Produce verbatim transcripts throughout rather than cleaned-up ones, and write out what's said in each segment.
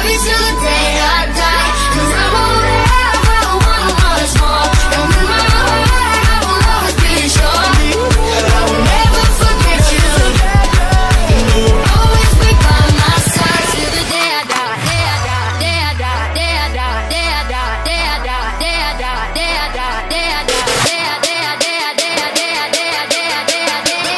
me till the day I die. 'Cause I won't ever want much more. And in my heart I will always be sure that I will never forget you. And you will always be by my side till the day I die. Day I die, day I die, day I die, day I die, day I die, day I die, day I die, day I die, day I day I day I day I day I day I day I day I day I.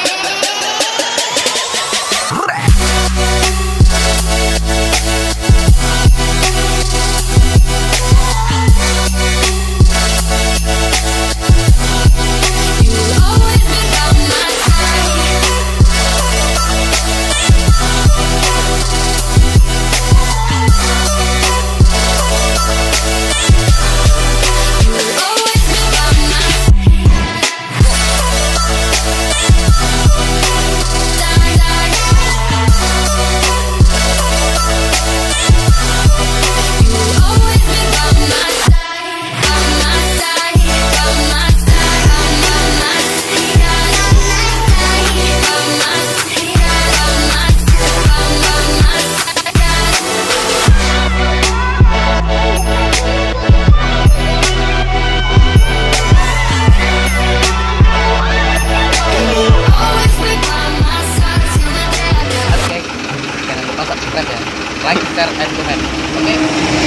Like, share, and comment. Oke.